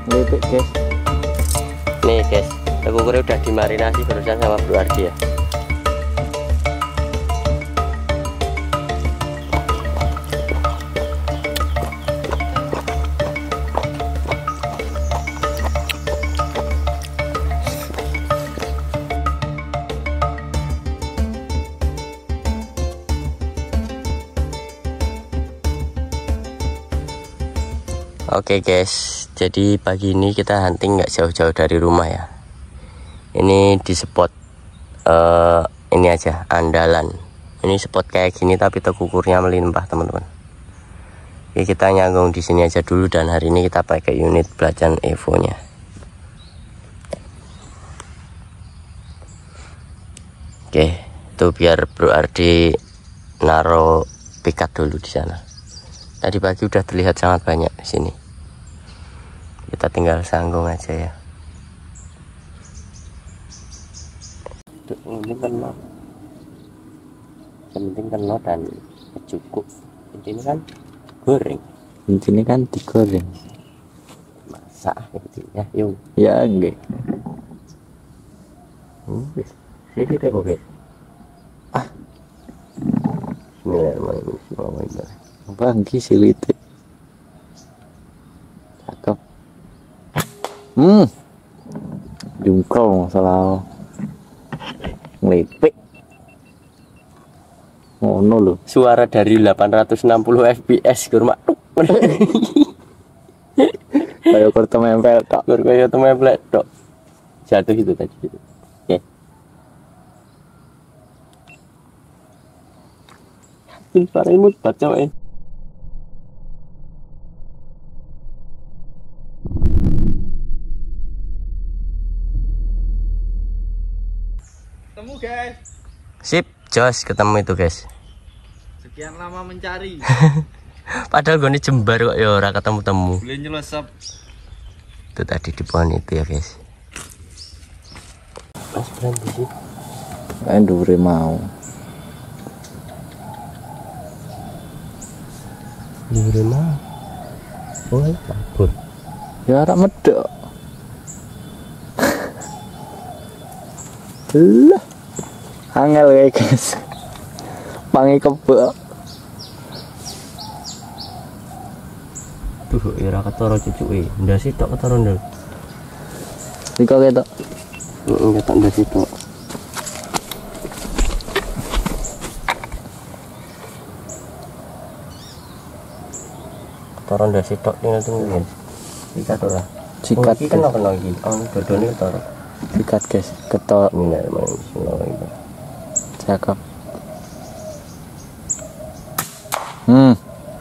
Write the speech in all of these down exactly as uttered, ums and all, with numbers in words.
Lepek guys. Nih guys, tekukurnya udah dimarinasi barusan sama Bro Ardi ya. Oke guys, jadi pagi ini kita hunting nggak jauh-jauh dari rumah ya. Ini di spot uh, ini aja andalan. Ini spot kayak gini tapi tekukurnya melimpah teman-teman. Oke, kita nyanggung di sini aja dulu dan hari ini kita pakai unit belacan Evo-nya. Oke, itu biar Bro Ardi naro pikat dulu di sana. Tadi pagi udah terlihat sangat banyak di sini. Kita tinggal sanggung aja ya. Tuh, ini kena. Yang penting kena dan cukup. Ini kan goreng. Ini kan digoreng. Masak ya, yuk. Ya enggak. Oke. Sini deh oke. Ah. Bismillahirrahmanirrahim. Bangki silite. Cakep. Hmm. Jungkol masalah. Ngelepek. Ngono lho. Suara dari delapan ratus enam puluh F P S kurma. Kayak kurta mempel tok. Kayak template tok. Jatuh itu tadi gitu. Oke. Ini suara imut baca eh. Ketemu guys. Sip, jos ketemu itu guys. Sekian lama mencari. Padahal gue ini jembar kok ya ora ketemu-temu. Boleh nyelesap. Itu tadi di pohon itu ya guys. Mas berhenti sih. Kayak dure mau. Dure mau. Oh, kabur. Ya ora medok. Lah. Angel kayak guys. Pangi kebek. Tuh, ora ketara cucuke. Ndas tok ketara ndel. Iko ketok. Heeh, ketok ndas tok. Ketara ndas tok tinggal tunggu. Sikat ora. Sikat. Iki kan kena iki. Oh, dodone ketara. Sikat guys, ketok. Bismillahirrahmanirrahim. Cakep. Hmm.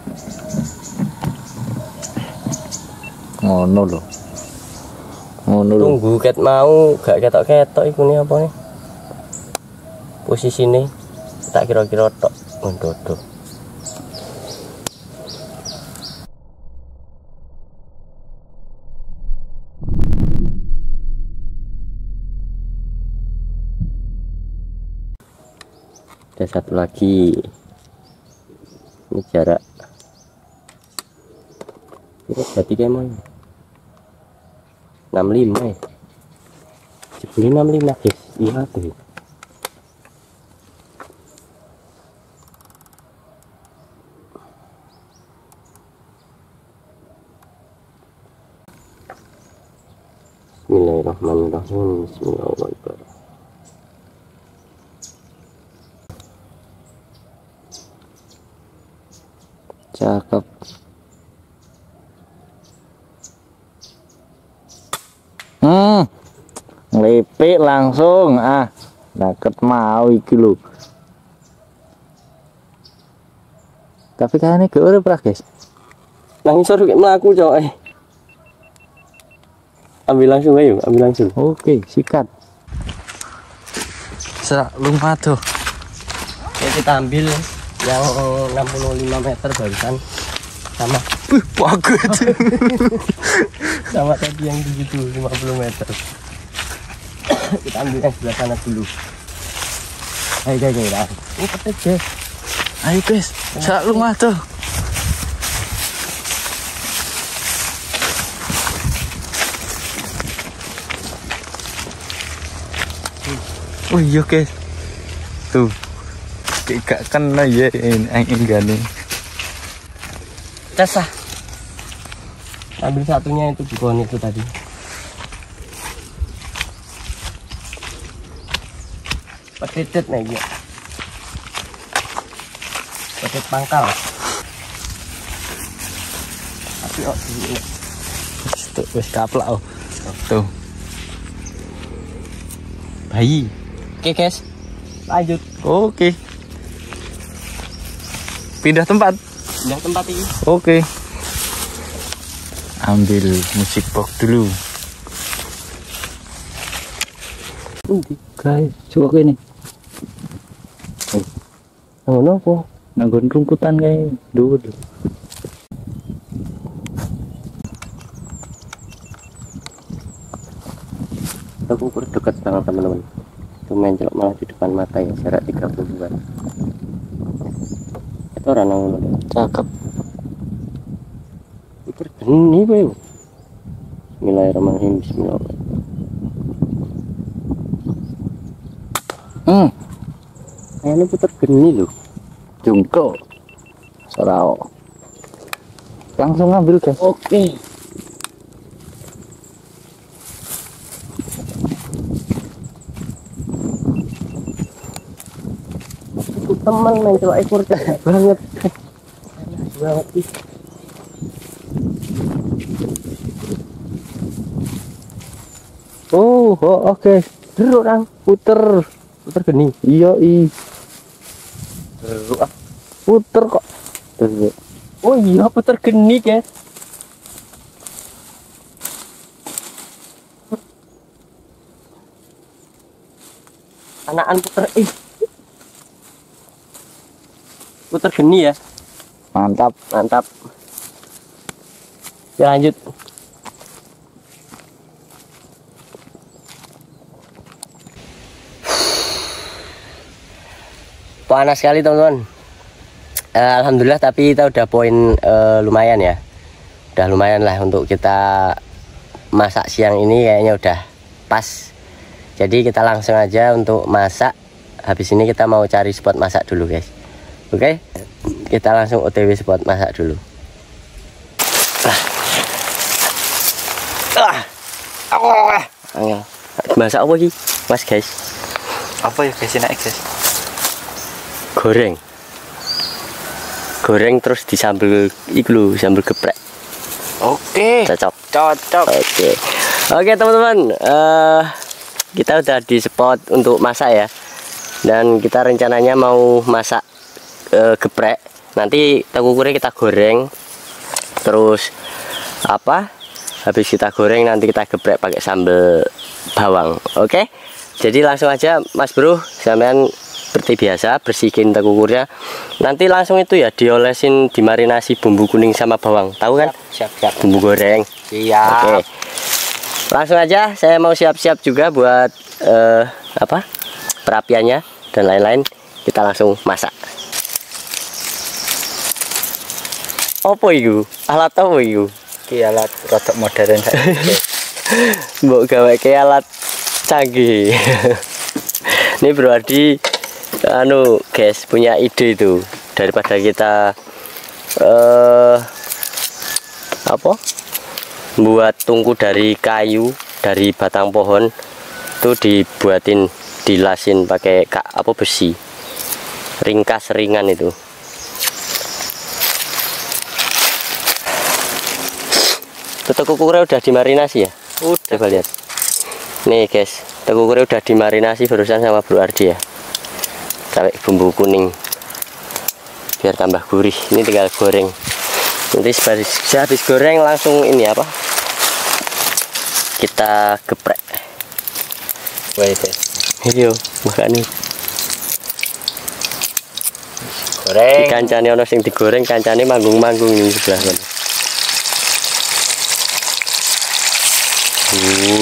Ngono lho. Ngono lho. Tunggu ket mau gak ketok-ketok iku nih apa nih? Posisine tak kira-kira tok ndodo. Ada satu lagi. Ini jarak. Ini berarti kayak mana? enam puluh lima ya. Jebule enam puluh lima guys. Iya tuh. Bismillahirrahmanirrahim. Bismillahirrahmanirrahim. Cakep. Hmm. Ngelepek langsung ah. Daket mau iki lho. Tapi kayaknya gak urip ra, guys. Langsung kayak melaku coy. Ambil langsung ayo, ambil langsung. Oke, sikat. Serak lumah tuh. Ya kita ambil yang enam puluh lima meter barusan sama Wih, bagus. sama tadi yang begitu lima puluh meter. Kita ambil yang sebelah sana dulu. Ayo guys, guys. Ini petik guys. Ayo guys, serak lumah tuh. Oh iya guys. Tuh. Kayak gak kena ya ini angin gane. Casah. Ambil satunya itu di pohon itu tadi. Petitet nih ya. Petit pangkal. Tapi oh ini. Tuh wis kaplak oh. Tuh. Bayi. Oke guys, lanjut. Oke. Pindah tempat. Pindah tempat ini. Oke. Ambil musik box dulu. Nanti. Guys, coba ini. Oh, nopo. Nanggon rungkutan kayak dulu. Aku ukur dekat banget teman-teman. Itu menjelok malah di depan mata ya, jarak tiga puluhan. Itu orang nanggung. Cakep. Itu geni bro. Bismillahirrahmanirrahim. Bismillahirrahmanirrahim. Hmm. Kayaknya putar geni loh. Jungko. Sarao. Langsung ambil guys. Oke. Itu teman main coba ekor banget. Banget sih. Oh, oh oke. Okay. Jeruk orang Puter. putar geni. Iya i. Jeruk ah. Puter kok. Terus. Oh iya putar geni guys. Anakan putar ih. Putar geni ya. Mantap. Mantap. Ya lanjut. Panas sekali teman-teman. uh, Alhamdulillah tapi kita udah poin uh, lumayan ya. Udah lumayan lah untuk kita masak siang ini, kayaknya udah pas. Jadi kita langsung aja untuk masak. Habis ini kita mau cari spot masak dulu guys. Oke, kita langsung O T W spot masak dulu. Ah, ah, ah, masak apa sih, mas guys? Apa ya guys enak guys? Goreng, goreng terus disambel iklu, sambel geprek. Oke. Cocok, Cocok. oke, oke teman-teman. Uh, kita udah di spot untuk masak ya, dan kita rencananya mau masak uh, geprek. Nanti takukurnya kita goreng, terus apa? Habis kita goreng nanti kita geprek pakai sambal bawang. Oke, jadi langsung aja Mas Bro, sampean seperti biasa bersihin takukurnya. Nanti langsung itu ya diolesin, dimarinasi bumbu kuning sama bawang. Tahu kan? Siap siap. Bumbu goreng. Iya. Oke. Langsung aja saya mau siap-siap juga buat uh, apa? Perapiannya dan lain-lain. Kita langsung masak. Apa itu? Alat apa itu? Ki alat rodok modern saiki. Mbok gawe ke alat canggih. Ini Bro Ardi anu guys punya ide itu, daripada kita eh apa buat tungku dari kayu, dari batang pohon itu dibuatin, dilasin pakai kak apa besi ringkas ringan itu. Tekukurnya udah dimarinasi ya? Udah. Coba lihat. Nih guys, tekukurnya udah dimarinasi barusan sama Bro Ardi ya. Sampai bumbu kuning biar tambah gurih. Ini tinggal goreng. Nanti saya habis goreng langsung ini apa? Kita geprek. Wait, guys. Iya, makanya Goreng. kancane ono sing digoreng, kancane manggung-manggung ini sebelah sana. Uh.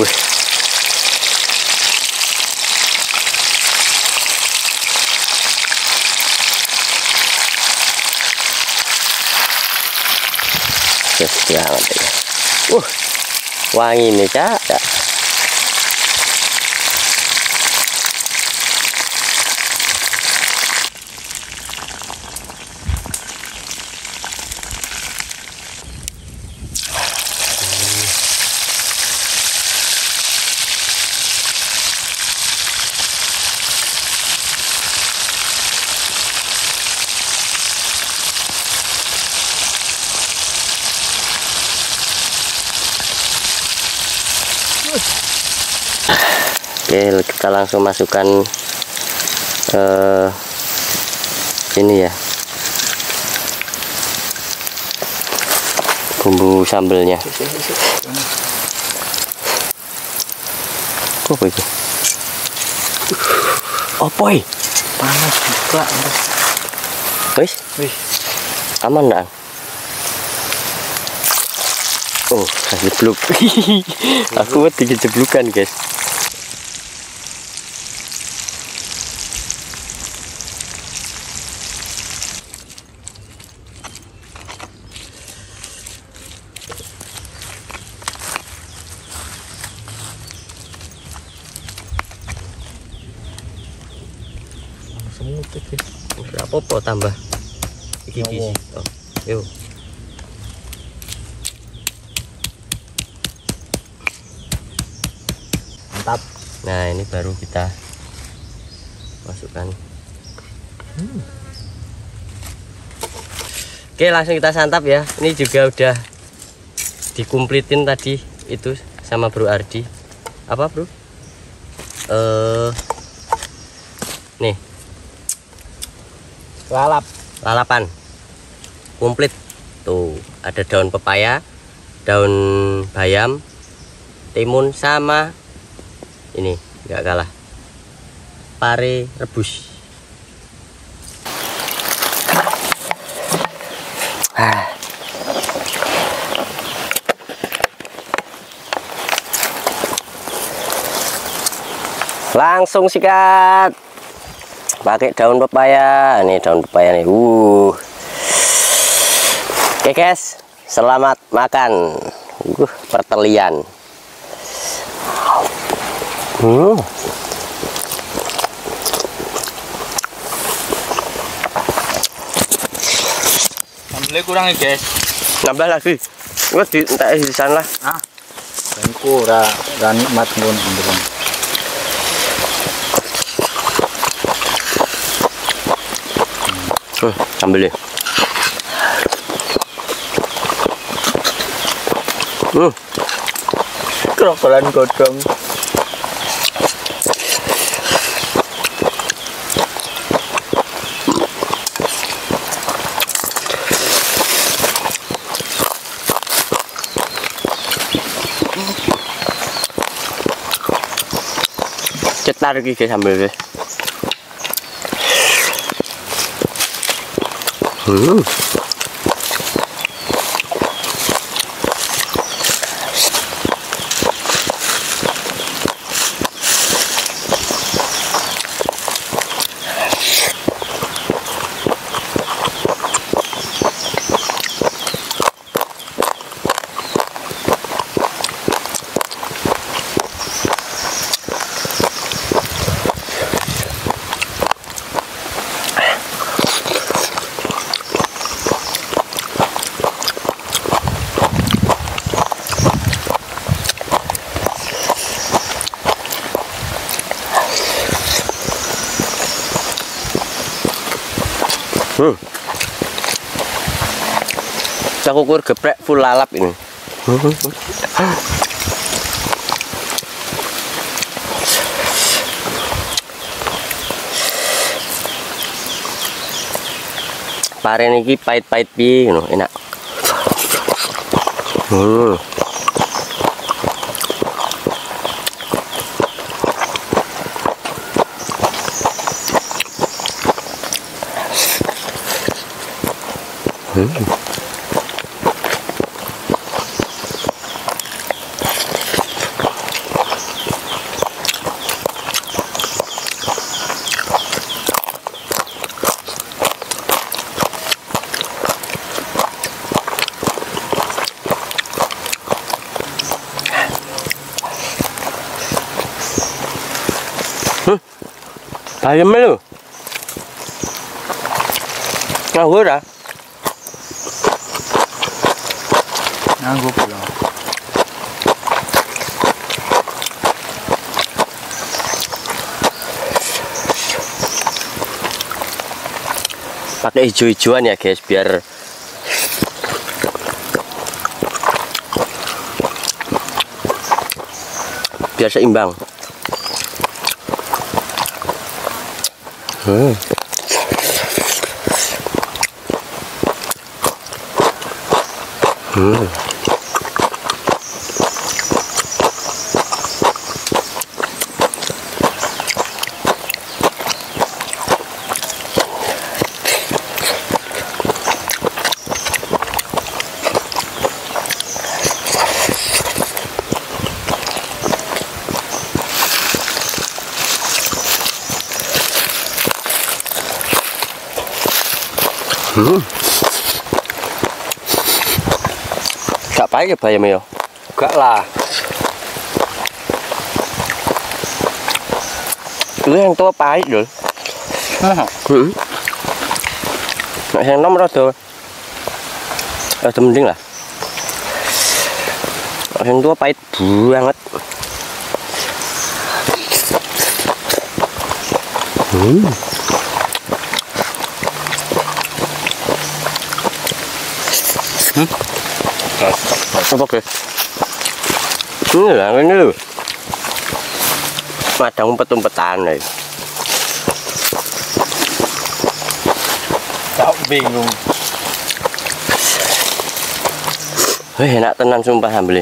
Sesuai ya. Uh, wangi nih cak. Oke, kita langsung masukkan uh, ini ya, bumbu sambelnya. Apa itu? Apa ini? Panas juga. Wis, Wih, aman dah. Oh, jeblok. Aku wedi kejeblukan, guys. semut iki. Apa-apa tambah. Iki iki. Nyowo. Oh, yuk. Mantap. Nah, ini baru kita masukkan. Hmm. Oke, langsung kita santap ya. Ini juga udah dikumplitin tadi itu sama Bro Ardi. Apa, Bro? Eh nih, Lalap. lalapan komplit. Tuh, ada daun pepaya, daun bayam, timun, sama ini nggak kalah, pare rebus. Ah. Langsung sikat pakai daun pepaya. Ini daun pepaya nih. Uh. Oke guys, selamat makan. Uh, pertelian. Hmm. Sambelnya kurang nih guys. Nambah lagi. Wes di entek di sana lah. Ah. Dan kurang, ra nikmat pun beneran. Hmm, sambelnya. Hmm. Krokolan godong. Cetar iki guys sambelnya. Hmm. Hmm. Cakukur geprek full lalap ini. Pare niki pahit-pahit pi, ngono, enak. Hmm. Hmm. Hmm. Bayam lu. Ngawur dah. Nganggo pulang. Pakai hijau-hijauan ya guys, biar biar seimbang. Hmm. Hmm. Hmm. Gak pahit ya bayam ya? Gak lah. Itu yang tua pahit loh. Hmm. Nah, yang nomor ada, ada mending lah. Yang tua pahit banget. Hmm. Hmm? Apa guys? Ini lah, ini loh. Madang umpet-umpetan nih. Tak bingung. Wih, enak tenan sumpah ambil.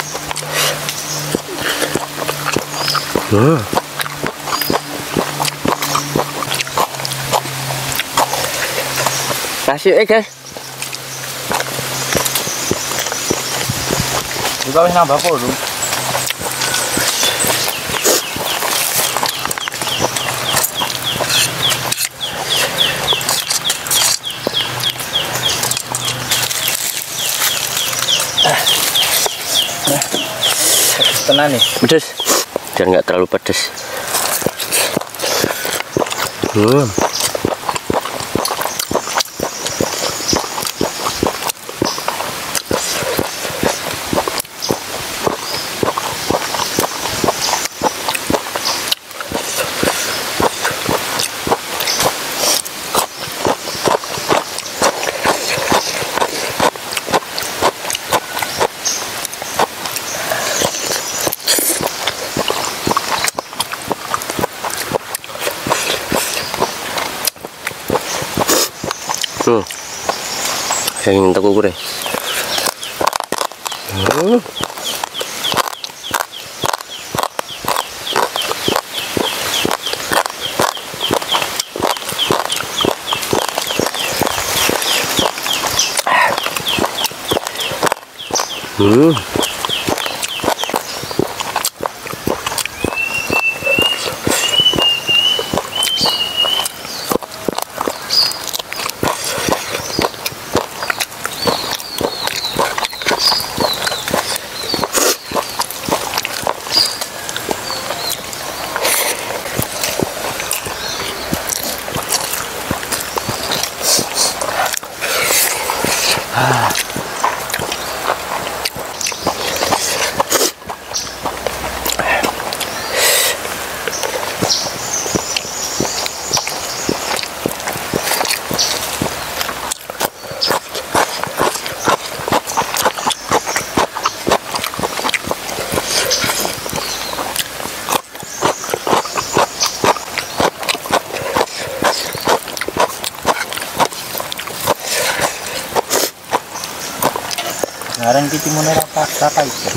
Hmm. Nasi eh guys. Juga wis nambah po lho. Tenan nih. Pedes. Biar nggak terlalu pedes. Hmm. Hmm. Saya ingin tak ukur deh. Hmm. Hmm. Sekarang kita mau neraka apa itu?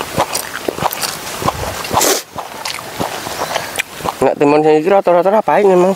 Nggak timun sini rata-rata apain memang.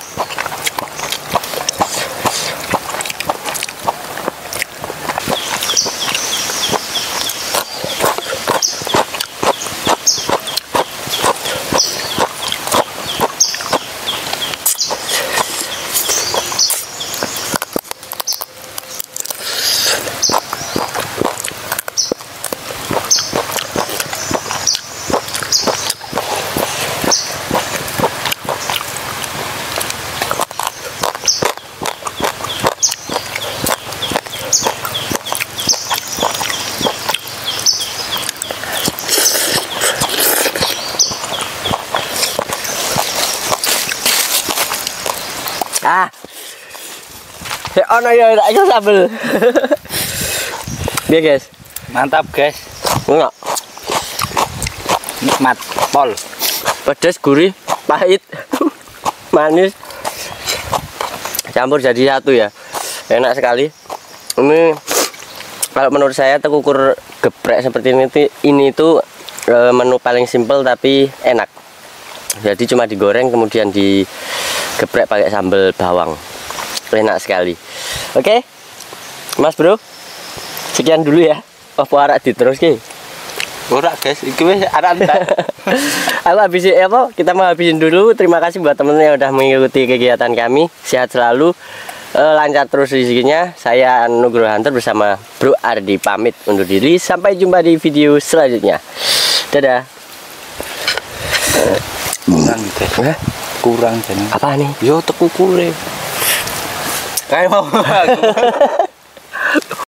Ah, ya ono ya tak iso sambel. Biar guys, Mantap guys. enggak. Nikmat, pol. Pedas, gurih, pahit, manis. Campur jadi satu ya. Enak sekali. Ini kalau menurut saya tekukur geprek seperti ini tuh ini tuh e, menu paling simpel tapi enak. Jadi cuma digoreng kemudian digeprek pakai sambal bawang. Enak sekali. Oke. Mas Bro. Sekian dulu ya. Apa arek diteruske? Ora guys, iki wis arek entek. Aku habisin apa? Kita mau habisin dulu. Terima kasih buat teman-teman yang udah mengikuti kegiatan kami. Sehat selalu. Uh, lancar terus rezekinya. Saya Nugroho Hunter bersama Bro Ardi pamit undur diri. Sampai jumpa di video selanjutnya. Dadah. Kurang guys. Hah? Kurang jane. Apa nih? Yo tekukure. Kayak mau aku.